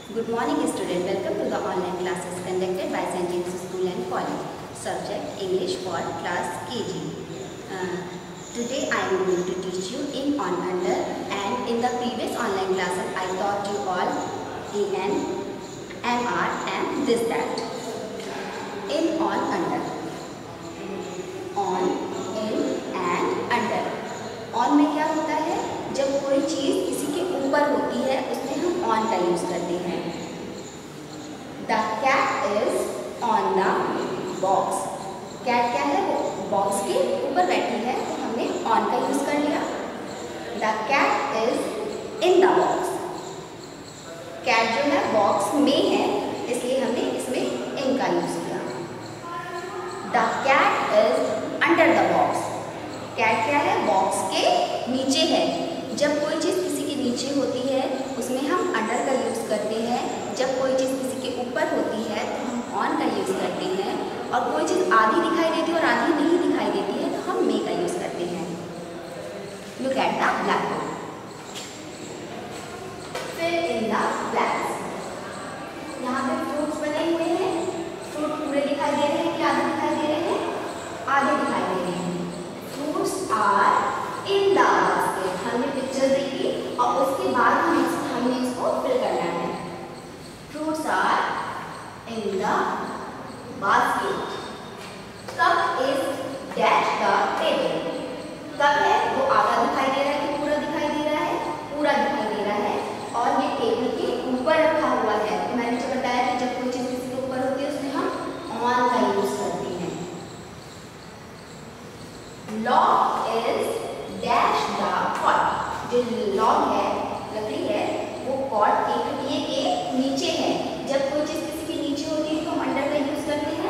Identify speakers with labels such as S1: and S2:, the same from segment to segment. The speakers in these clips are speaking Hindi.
S1: Good morning student, welcome to the online classes conducted by St. James School and College. Subject English for class KG. Today I am going to teach you in on under, and in the previous online classes I taught you all en, mr and this that. In on under. On, in and under. On में क्या होता है? जब कोई चीज़ किसी के ऊपर होती है उसमें हम ऑन का यूज़ करते हैं। The cat is on the box. Cat क्या है? वो बॉक्स के ऊपर बैठी है, तो हमने ऑन का यूज़ कर लिया। The cat is in the box. Cat जो है बॉक्स में है, इसलिए हमने इसमें इन का यूज़ किया। The cat is under the box. Cat क्या है? बॉक्स के नीचे है। जब कोई चीज़ किसी के नीचे होती है उसमें हम अंडर का यूज़ करते हैं। जब कोई चीज़ किसी के ऊपर होती है तो हम ऑन का यूज़ करते हैं। और कोई चीज़ आधी दिखाई देती है और आधी नहीं दिखाई देती है तो हम मे का यूज़ करते हैं। Look at the black board. Fill in the blanks. यहाँ पे फ्रूट्स बने हुए हैं। फ्रूट पूरे दिखाई दे रहे हैं कि आधे दिखाई दे रहे हैं? आधे दिखाई दे रहे हैं। Fruits are in the basket. हमने पिक्चर देखी और उसके बाद हमने इसको फिल करना है। Fruits are in the basket. Cup is dash the table. Cup है वो आधा दिखाई दे रहा है कि पूरा दिखाई दे रहा है? पूरा दिखाई दे रहा है और ये टेबल के ऊपर रखा हुआ है। तो मैंने जो बताया कि जब कोई चीज़ किसी के ऊपर होती है उसमें हम ऑन का यूज करते हैं। Log is dash the cot. जो लॉग है, लकड़ी है, वो कॉट के नीचे है। जब कोई चीज़ किसी के नीचे होती है तो हम अंडर का यूज करते हैं।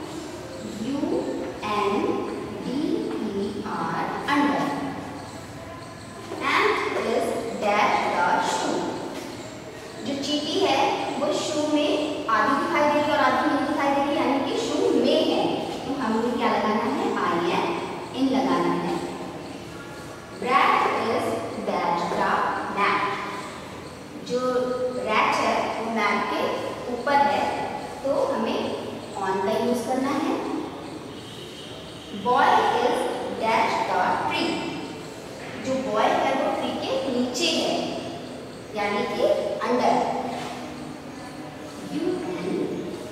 S1: UNDER under. Ant is dash the shoe. जो चींटी है वो शू में आधी दिखाई देगी और आधी नहीं दिखाई देगी, यानी कि शू में है। तो हमें क्या लगाना है? IN इन लगाना है। Rat is dash the mat. जो रैट है वो मैट के ऊपर है, तो हमें ऑन का यूज करना है। Boy is dash the tree. जो बॉय है वो ट्री के नीचे है, यानी कि अंडर। UNDER।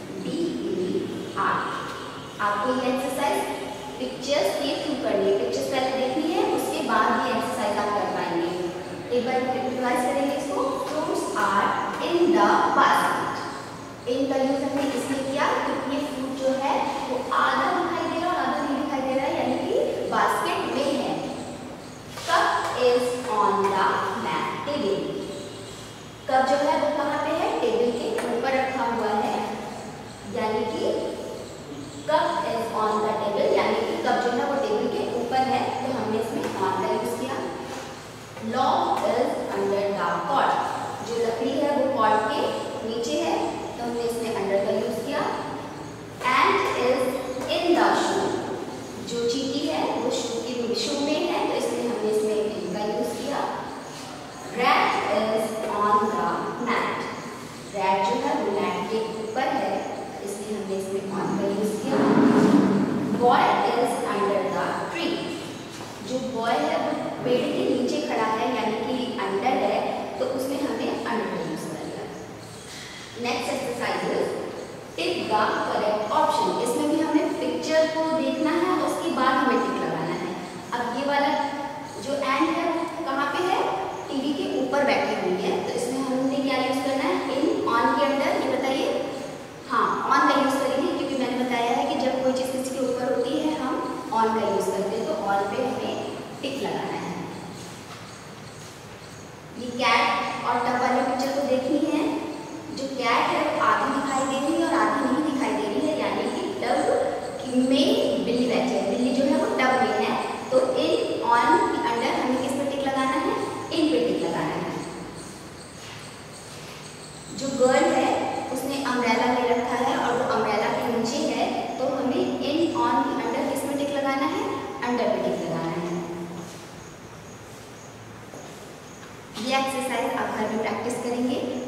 S1: आपको ये एक्सरसाइज पिक्चर्स के थ्रू करनी है। पिक्चर्स पहले देखनी है, उसके बाद ये एक्सरसाइज आप कर पाएंगे। एक बार रिवाइज करेंगे इसको। Fruits are in the basket. In का यूज हमने इसलिए किया क्योंकि ये फ्रूट जो है वो आधा दिखाई दे रहा है और आधा नहीं दिखाई दे रहा है, यानी कि बास्केट में है। Cup is on the mat. Table. Cup जो है वो कहाँ पे है? टेबल के ऊपर रखा हुआ है, यानी कि cup is on the table, यानी कि कप जो है वो टेबल के ऊपर है, तो हमने इसमें ऑन का यूज किया। Log is under the cot. जो लकड़ी है वो कॉट के नीचे है, तो हमने इसमें अंडर का यूज किया। Ant is in the shoe. जो चींटी है वो शू में है, तो इसलिए हमने इसमें इन का यूज किया। Rat is on the mat. Rat जो है वो मैट के ऊपर है, इसलिए हमने इसमें ऑन का यूज किया। Boy is under the tree. जो बॉय है वो पेड़ के नीचे खड़ा है, यानी कि अंडर है, तो उसमें हमने अंडर का यूज कर लिया। Next exercise is tick the correct option. इसमें भी हमें पिक्चर को देखना है, उसके बाद हमें टिक लगाना है। अब ये वाला जो एंड है वो कहाँ पे है? टीवी के ऊपर बैठी हुई है, तो इसमें हमने क्या यूज करना है? इन ऑन के अंडर। ये बताइए। हाँ, ऑन का यूज करेंगे क्योंकि मैंने बताया है कि जब कोई चीज़ किसी के ऊपर होती है हम ऑन का यूज करते हैं, तो ऑन पे हमें टिक लगाना है। ये कैट और टब वाली पिक्चर को देखनी है। जो कैट है वो आधी दिखाई दे रही है और आधी नहीं दिखाई दे रही है, यानी कि टब में बिल्ली बैठी है। बिल्ली जो है वो टब में है, तो इन ऑन के अंडर हमें किस पे टिक लगाना है? इन पे टिक लगाना है। जो गर्ल है उसने अम्ब्रेला ले रखा है और वो अम्ब्रेला के नीचे है, तो हमें इन ऑन के अंडर किस में टिक लगाना है? अंडर पे टिक लगाना है। ये एक्सरसाइज आप घर में प्रैक्टिस करेंगे।